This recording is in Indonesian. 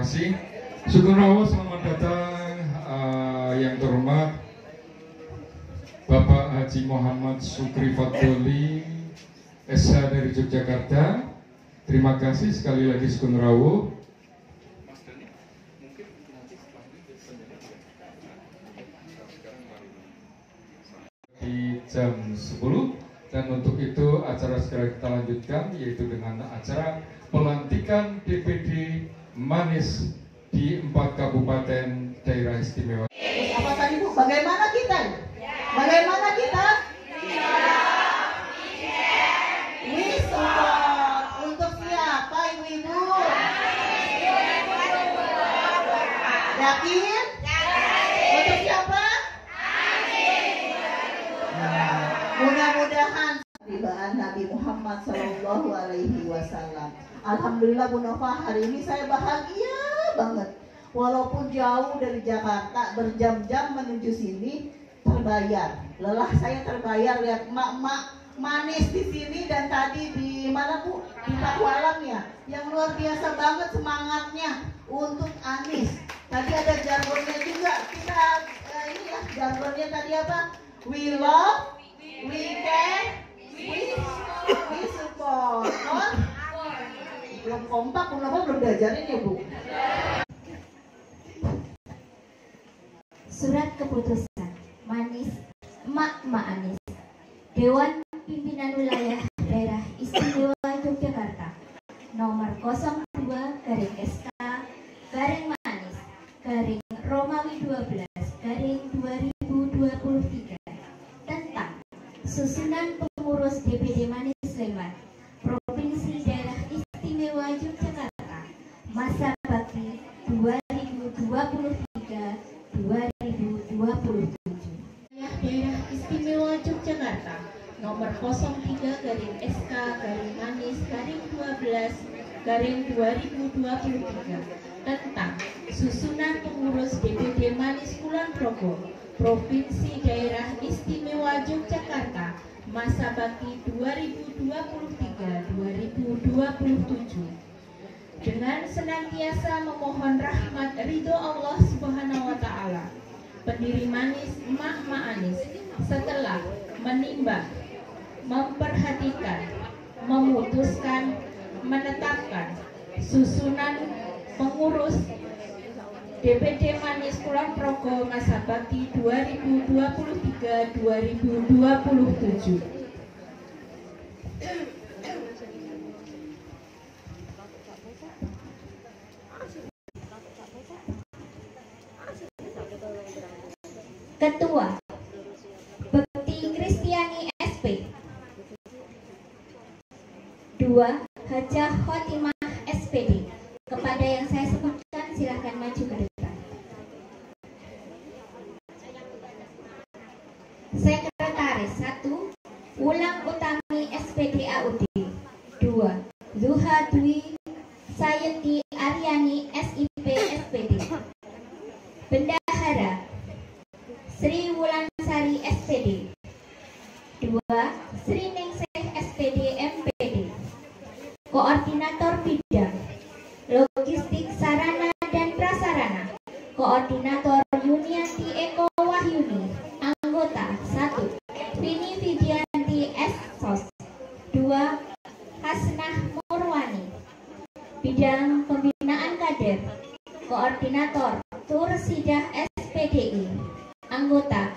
kasih. Sugeng rawuh, selamat datang yang terhormat Bapak Haji Muhammad Sukri Fatdoli, SH dari Yogyakarta. Terima kasih sekali lagi sugeng rawuh. Di jam 10, dan untuk itu acara segera kita lanjutkan, yaitu dengan acara pelantikan DPD Manis di 4 kabupaten daerah istimewa. Apa tadi Bu? Bagaimana kita? Bagaimana kita? Support. Untuk siapa ibu-ibu? Yakin? Untuk siapa? Mudah-mudahan tibaan Nabi Muhammad Shallallahu Alaihi Wasallam. Alhamdulillah Bu Nova, hari ini saya bahagia banget. Walaupun jauh dari Jakarta, berjam-jam menuju sini, terbayar. Lelah saya terbayar lihat emak-emak manis di sini, dan tadi di mana Bu? Di Pakualam ya, yang luar biasa banget semangatnya untuk Anies. Tadi ada jargonnya juga, kita ini ya jargonnya tadi apa? We love, we care, we support. Belum kompak, kenapa belum diajarin ya Bu? Surat keputusan Manis Emak-emak Anies, Dewan Pimpinan Wilayah Daerah Istimewa Yogyakarta nomor 02-Romawi 12-Romawi 2023 tentang susunan pengurus DPD Manis Sleman, Provinsi Daerah Istimewa Yogyakarta, masa bakti 2023-2027. Daerah Istimewa Yogyakarta nomor 03-SK-Manis-12-2023 tentang susunan pengurus DPD Manis Kulon Progo, Provinsi Daerah Istimewa Yogyakarta, masa bakti 2023-2027. Dengan senantiasa memohon rahmat ridho Allah Subhanahu wa Ta'ala, pendiri Manis Emak-emak Anies setelah menimbang, memperhatikan, memutuskan, menetapkan susunan pengurus DPD Manis Kulon Progo masa bakti 2023-2027. Ketua Bekti Kristiani SP 2. Hajah Khotimah SPD. Kepada yang saya sebutkan silahkan maju ke depan. Sekretaris 1. Wulang Utami SPD AUD. 2. Zuha Dwi Sayeti Aryani SIP SPD. Bendahara Sri Wulansari SPD. 2. Sri Ningsih SPD MPD. Koordinator Bidang Logistik Sarana dan Prasarana, Koordinator Yunianti Eko Wahyuni. Anggota 1. Vini Vidianti S.Sos. 2. Hasnah Murwani. Bidang Pembinaan Kader, Koordinator Tur Sidah SPDI. Anggota